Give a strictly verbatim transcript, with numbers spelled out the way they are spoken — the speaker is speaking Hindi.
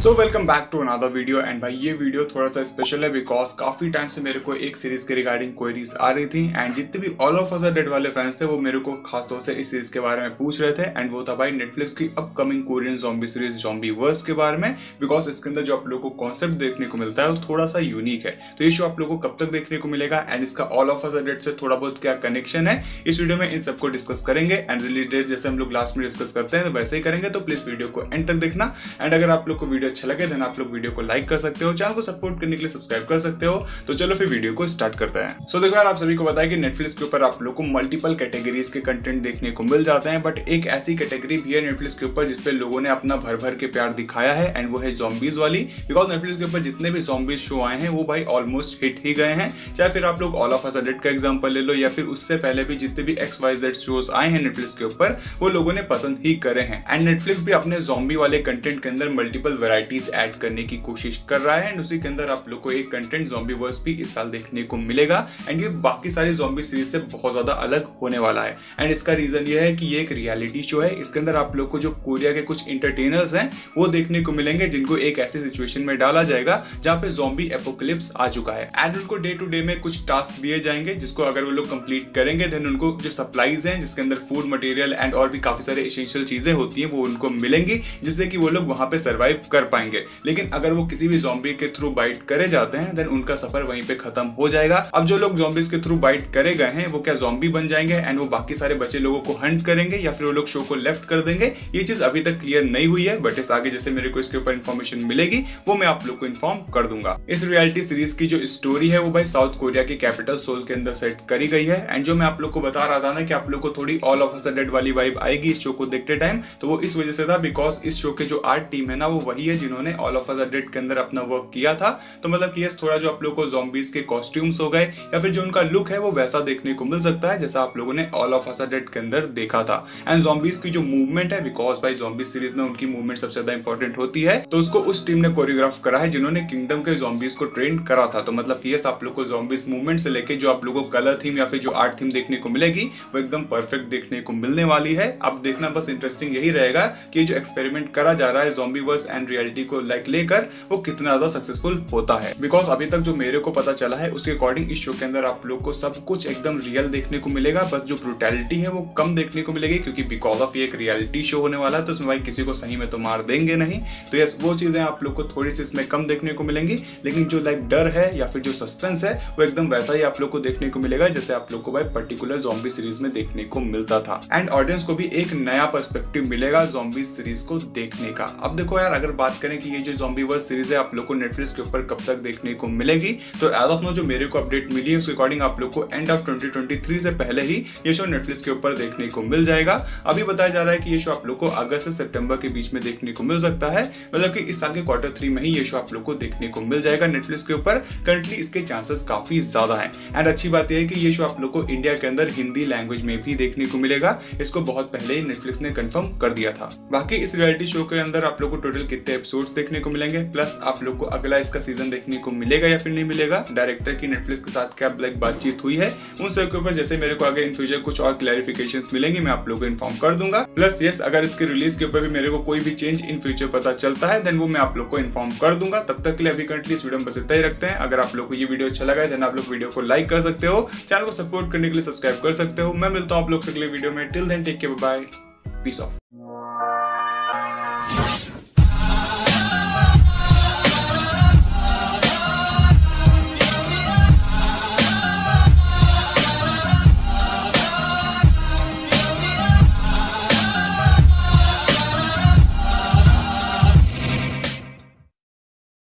So welcome back to another video and भाई ये वीडियो थोड़ा सा स्पेशल है बिकॉज काफी टाइम से मेरे को एक सीरीज के रिगार्डिंग क्वेरीज आ रही थी एंड जितने भी All of Us Are Dead वाले फैंस थे वो मेरे को खास तौर से इस सीरीज के बारे में पूछ रहे थे एंड वो था भाई नेटफ्लिक्स की upcoming Korean zombie series Zombieverse के बारे में। बिकॉज इसके अंदर जो आप लोगों को कॉन्सेप्ट देखने को मिलता है वो थोड़ा सा यूनिक है, तो ये शो आप लोगों को कब तक देखने को मिलेगा एंड इसका All of Us Are Dead से थोड़ा बहुत क्या कनेक्शन है, इस वीडियो में इन सबको डिस्कस करेंगे। एंड रिलेटेड जैसे हम लोग लास्ट में डिस्कस करते हैं तो वैसे ही करेंगे, तो प्लीज वीडियो को एंड तक देखना। एंड अगर आप लोग को वीडियो अच्छा लगे देन आप लोग वीडियो को लाइक कर सकते हो, चैनल को सपोर्ट करने के लिए सब्सक्राइब कर सकते हो। तो चलो फिर वीडियो को स्टार्ट करते हैं। सो so, देखो यार, आप सभी को बताया कि नेटफ्लिक्स के ऊपर आप लोग को मल्टीपल कैटेगरीज के कंटेंट देखने को मिल जाते हैं, बट एक ऐसी कैटेगरी भी है नेटफ्लिक्स के ऊपर जिसपे लोगों ने अपना भर भर के प्यार दिखाया है एंड वो है ज़ॉम्बीज वाली। बिकॉज नेटफ्लिक्स के ऊपर जितने भी ज़ॉम्बीज शो आए हैं वो भाई ऑलमोस्ट हिट ही गए हैं। चाहे फिर आप लोग All of Us Are Dead का एग्जांपल ले लो या फिर उससे पहले भी जितने भी एक्स वाई जेड शोज आए हैं नेटफ्लिक्स के ऊपर वो लोगों ने पसंद ही करे हैं। एंड नेटफ्लिक्स भी अपने ज़ॉम्बी वाले कंटेंट के अंदर मल्टीपल वैरायटीज ऐड करने की कोशिश कर रहा है एंड उसी के अंदर आप लोग को एक कंटेंट ज़ॉम्बी वर्स भी इस साल देखने को मिलेगा एंड ये बाकी सारी ज़ॉम्बी सीरीज से बहुत ज्यादा अलग होने वाला है। एंड इसका रीजन ये है कि ये एक रियलिटी शो है। इसके अंदर आप लोग को जो कोरिया के कुछ इंटरटेनर्स हैं वो देखने को मिलेंगे जिनको एक ऐसी सिचुएशन में डाला जाएगा जहां पे ज़ॉम्बी एपोकलिप्स आ चुका है एंड उनको डे टू डे में कुछ टास्क दिए जाएंगे जिसको अगर वो लोग कंप्लीट करेंगे देन उनको जो सप्लाईज हैं जिसके अंदर फूड मटेरियल एंड और भी काफी सारे एसेंशियल चीजें होती हैं वो उनको मिलेंगी जिससे कि वो लोग वहां पे सर्वाइव कर पाएंगे। लेकिन अगर वो किसी भी ज़ॉम्बी के थ्रू बाइट करे जाते हैं देन उनका सफर वहीं पे खत्म हो जाएगा। अब जो लोग ज़ॉम्बीज के थ्रू बाइट करे गए हैं वो क्या ज़ॉम्बी बन जाएंगे एंड वो बाकी सारे बचे लोगों को हंट करेंगे या फिर वो लोग शो को लेफ्ट कर देंगे, ये चीज अभी तक क्लियर नहीं हुई है। बट इस आगे जैसे मेरे को इसके ऊपर इन्फॉर्मेशन मिलेगी वो मैं आप लोग को इन्फॉर्म कर दूंगा। इस रियलिटी सीरीज की जो स्टोरी है वो भाई साउथ कोरिया की कैपिटल सोल के अंदर सेट करी गई है एंड जो मैं आप लोग को बता रहा था ना कि आप लोग को थोड़ी All of Us Are Dead वाली वाइब आएगी इस शो को देखते टाइम, तो वो इस वजह से था बिकॉज इस शो के जो आर्ट टीम है ना वो वही है जिन्होंने All of Us Are Dead के अंदर अपना वर्क किया था। तो मतलब कि थोड़ा जो आप लोग को ज़ॉम्बीज के कॉस्ट्यूम्स हो गए या फिर जो उनका लुक है वो वैसा देखने को मिल सकता है जैसा आप लोगों ने All of Us Are Dead के अंदर देखा था। एंड ज़ॉम्बीज की जो मूवमेंट है बिकॉज भाई ज़ॉम्बीज सीरीज में उनकी मूवमेंट सबसे ज्यादा इंपॉर्टेंट होती है, तो उसको उस टीम ने कोरियोग्राफ करा है जिन्होंने किंगडम के ज़ॉम्बीज को ट्रेन करा था। तो मतलब कि आप लोग को ज़ॉम्बीज मूवमेंट से लेके जो आप लोगों को कलर थीम या फिर जो आर्ट थीम देखने को मिलेगी वो एकदम परफेक्ट देखने को मिलने वाली है। अब देखना बस इंटरेस्टिंग यही रहेगा कि जो एक्सपेरिमेंट करा जा रहा है ज़ॉम्बी वर्स एंड रियलिटी को लाइक लेकर वो कितना ज्यादा सक्सेसफुल होता है। बिकॉज अभी तक जो मेरे को पता चला है उसके अकॉर्डिंग इस शो के अंदर आप लोग को सब कुछ एकदम रियल देखने को मिलेगा, बस जो ब्रूटैलिटी है वो कम देखने को मिलेगी क्योंकि बिकॉज ऑफ ये एक रियलिटी शो होने वाला है तो उसमें भाई किसी को सही में तो मार देंगे नहीं। तो यस वो चीजें आप लोग को थोड़ी सी इसमें कम देखने को मिलेंगी, लेकिन जो लाइक डर है या फिर जो सस्पेंस है वो एकदम वैसा ही आप लोग को देखने को मिलेगा जैसे आप लोग को भाई पर्टिकुलर ज़ॉम्बी सीरीज में देखने को मिलता था। एंड ऑडियंस को भी एक नया पर्सपेक्टिव मिलेगा ज़ॉम्बी सीरीज को देखने का। अब देखो यार, अगर बात करें कि ये जो ज़ॉम्बी वर्स सीरीज है आप लोग को नेटफ्लिक्स के ऊपर कब तक देखने को मिलेगी, तो एज ऑफ नो जो मेरे को अपडेट मिली है उसके अकॉर्डिंग आप लोग को end of twenty twenty three से पहले ही ये शो नेटफ्लिक्स के ऊपर देखने को मिल जाएगा। अभी बताया जा रहा है कि ये शो आप लोग को अगस्त से सितंबर के बीच में देखने को मिल सकता है, मतलब कि इस साल के क्वार्टर थ्री में ही ये शो आप लोग को देखने को मिल जाएगा नेटफ्लिक्स के ऊपर। करंटली इसके चांसेस काफी ज्यादा हैं एंड अच्छी बात यह है कि ये शो आप लोग को इंडिया के अंदर हिंदी लैंग्वेज में भी देखने को मिलेगा। इसको बहुत पहले ही नेटफ्लिक्स ने कंफर्म कर दिया था। बाकी इस रियलिटी शो के अंदर आप लोग को टोटल कितने एपिसोड्स देखने को मिलेंगे, प्लस आप लोग को अगला इसका सीजन देखने को मिलेगा या फिर नहीं मिलेगा, डायरेक्टर की नेटफ्लिक्स के साथ क्या ब्लैक बातचीत हुई है, उन सब के ऊपर जैसे मेरे को आगे इन फ्यूचर कुछ और क्लैरिफिकेशंस मिलेंगे मैं आप लोगों को इन्फॉर्म कर दूंगा। प्लस यस अगर इसके रिलीज के ऊपर भी मेरे को कोई भी चेंज इन फ्यूचर पता चलता है देन वो मैं आप लोग को इन्फॉर्म कर दूंगा। तब तक के लिए अभी करंटली इस वीडियो में बस इतना ही रखते हैं। अगर आप लोग को ये वीडियो अच्छा लगा है देन आप लोग वीडियो को लाइक कर सकते हो, चैनल को सपोर्ट करने के लिए सब्सक्राइब कर सकते हो। मैं मिलता हूँ आप लोग से अगले वीडियो में। Till then take care, bye, peace of.